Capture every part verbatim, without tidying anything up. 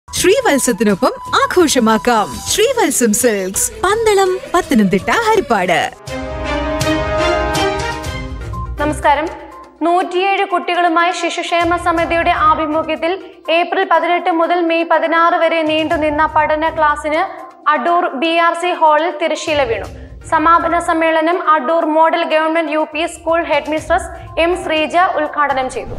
ശ്രീവത്സത്തിനൊപ്പം ആഘോഷമാക്കാം. ശ്രീവത്സം സിൽക്സ്, പന്തളം, പത്തനംതിട്ട, ഹരിപ്പാട്. നമസ്കാരം. നൂറ്റിയേഴ് കുട്ടികളുമായി ശിശുക്ഷേമ സമിതിയുടെ ആഭിമുഖ്യത്തിൽ ഏപ്രിൽ പതിനെട്ട് മുതൽ മെയ് പതിനാറ് വരെ നീണ്ടുനിന്ന പഠന ക്ലാസിന് അഡൂർ ബി ആർ സി ഹാളിൽ തിരശ്ശീല വീണു. സമാപന സമ്മേളനം Adoor model government U P school head mistress M Sreeja ഉദ്ഘാടനം ചെയ്തു.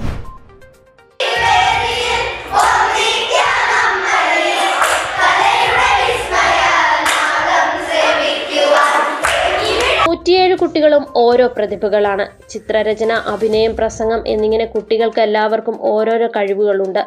നൂറ്റിയേഴ് കുട്ടികളും ഓരോ പ്രതിഭകളാണ്. ചിത്രരചന, അഭിനയം, പ്രസംഗം എന്നിങ്ങനെ കുട്ടികൾക്ക് എല്ലാവർക്കും ഓരോരോ കഴിവുകളുണ്ട്.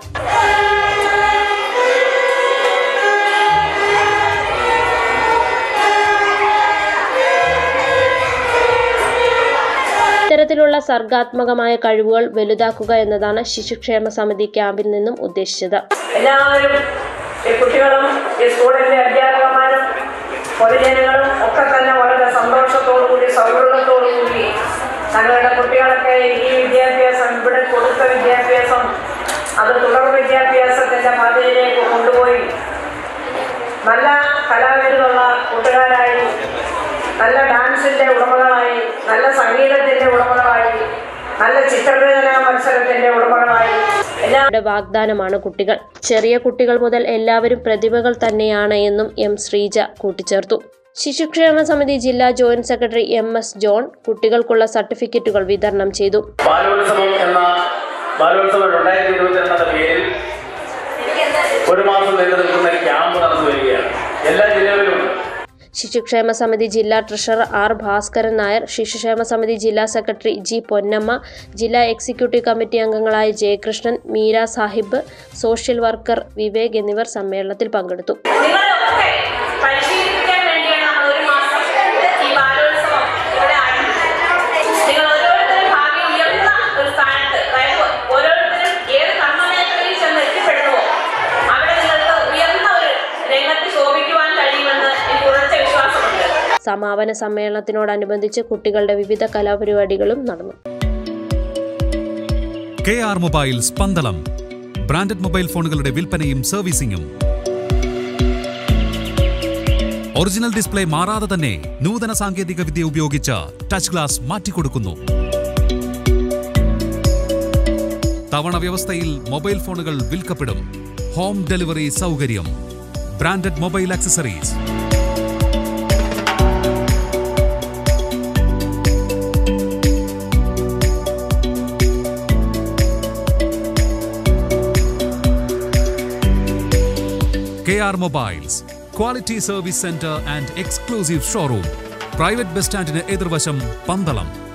ഇത്തരത്തിലുള്ള സർഗാത്മകമായ കഴിവുകൾ വലുതാക്കുക എന്നതാണ് ശിശുക്ഷേമ സമിതി ക്യാമ്പിൽ നിന്നും ഉദ്ദേശിച്ചത്. എല്ലാവരും കുട്ടികളും സ്കൂളിലെ അധ്യാപകന്മാരും പൊതുജനങ്ങളും ഒക്കെ തന്നെ വളരെ സന്തോഷത്തോടുകൂടി സൗഹൃദത്തോടുകൂടി തങ്ങളുടെ കുട്ടികളൊക്കെ ഈ വിദ്യാഭ്യാസം ഇവിടെ കൊടുത്ത വിദ്യാഭ്യാസം അത് തുടർ വിദ്യാഭ്യാസത്തിൻ്റെ പാതയിലേക്ക് കൊണ്ടുപോയി നല്ല കലാവിരുതുള്ള കൂട്ടുകാരായി, നല്ല ഡാൻസിൻ്റെ ഉടമകളായി, നല്ല സംഗീതത്തിൻ്റെ ഉടമകളായി, നല്ല ചിത്രരചനാ മത്സരത്തിൻ്റെ ഉടമകളായി എല്ലാവരുടെ വാഗ്ദാനമാണ് കുട്ടികൾ. ചെറിയ കുട്ടികൾ മുതൽ എല്ലാവരും പ്രതിഭകൾ തന്നെയാണ് എന്നും എം ശ്രീജ കൂട്ടിച്ചേർത്തു. ശിശുക്ഷേമ സമിതി ജില്ലാ joint secretary M S John കുട്ടികൾക്കുള്ള സർട്ടിഫിക്കറ്റുകൾ വിതരണം ചെയ്തു. ബാലോത്സവം എന്ന ബാലോത്സവം രണ്ടായിരത്തി ഇരുപത്തിരണ്ട് പേരിൽ ഒരു മാസം നീണ്ടു നിൽക്കുന്ന ക്യാമ്പ് നടന്നു വരികയാണ്. എല്ലാ ജില്ലകളിലും ശിശുക്ഷേമ സമിതി ജില്ലാ ട്രഷറർ ആർ ഭാസ്കരൻ നായർ, ശിശുക്ഷേമ സമിതി ജില്ലാ സെക്രട്ടറി ജി പൊന്നമ്മ, ജില്ലാ എക്സിക്യൂട്ടീവ് കമ്മിറ്റി അംഗങ്ങളായ ജയകൃഷ്ണൻ, മീര സാഹിബ്, സോഷ്യൽ വർക്കർ വിവേക് എന്നിവർ സമ്മേളനത്തിൽ പങ്കെടുത്തു. സമാപന സമ്മേളനത്തിനോടനുബന്ധിച്ച് കുട്ടികളുടെ വിവിധ കലാപരിപാടികളും നടന്നു. K R mobiles Pandalam, branded mobile ഫോണുകളുടെ വിൽപ്പനയും സർവീസിംഗും. ഒറിജിനൽ ഡിസ്പ്ലേ മാറാതെ തന്നെ നൂതന സാങ്കേതിക വിദ്യ ഉപയോഗിച്ച് ടച്ച് ഗ്ലാസ് മാറ്റിക്കൊടുക്കുന്നു. തവണ വ്യവസ്ഥയിൽ മൊബൈൽ ഫോണുകൾ വിൽക്കപ്പെടും. ഹോം ഡെലിവറി സൗകര്യം. Branded mobile accessories. K R Mobiles, Quality Service Center and Exclusive Showroom. Private Bus Stand in Edirvasham, Pandalam.